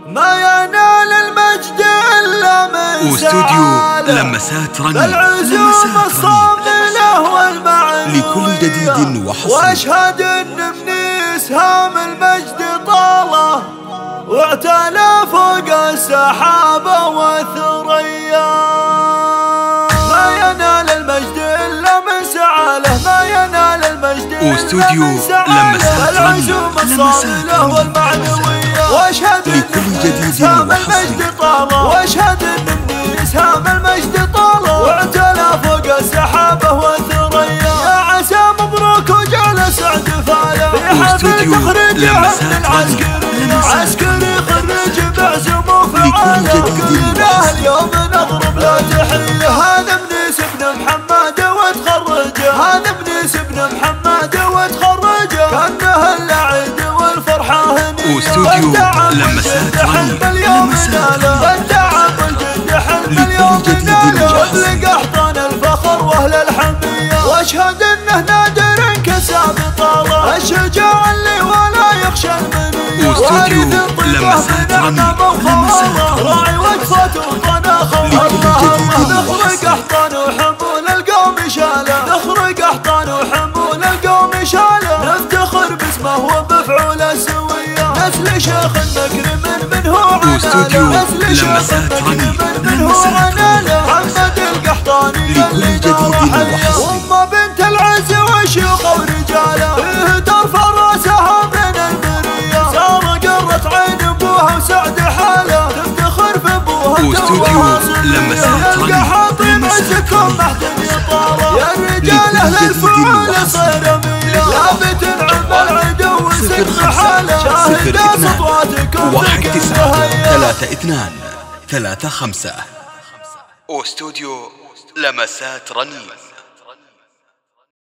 ما ينال المجد إلا من واستوديو لمسات رنين. العزوم الصاملة والمعنوية لكل جديد وحصري. واشهد ان مني اسهام المجد طاله واعتلى فوق السحابة والثريا. ما ينال المجد إلا من سعاله، ما ينال المجد إلا من سعاله. العزوم الصاملة والمعنوية واشهد لكل جديد اسهام المجد طاله، واشهد ان مني اسهام المجد طاله واعتلى فوق السحابة والثريا. يا عسى مبروك وجعل سعد فاله في حفل تخرجه من العسكرية. عسكري خرج بعزم وفعاله كلنا اليوم نضرب له تحية. هذا منيس بن محمد وتخرجه، هذا منيس بن محمد وتخرجه كأنه العيد والفرحة هنية. واستوديو لمسات رنين. اليوم ناله ابلق احضان الفخر واهل الحمية. واشهد انه نادر كساب طاله الشجاع اللي ولا يخشى المنية. واستوديو لمسات رنين. راعي وقفة وطنا خوف. اللهم نخرق احضان وحمول القوم شاله، نخرق احضان وحمول القوم شاله. نفتخر باسمه وبفعول السوية. نسل شيخ مكرم منه عناله، نسل شيخ مكرم منه عناله. محمد القحطاني اللي دار حيه، وام بنت العز وشيوخ ورجاله. ترفع راسها من البريه، ساره قرت عين ابوها وسعد حاله. تفتخر في ابوها واستوديو لمسات رنين. القحاطين عزكم محتمي طاره. يا الرجال اهل الفعول صيرميه، ثابت عم العدو سر حاله. شاهد سطواتكم 1932 35. واستوديو لمسات رنين.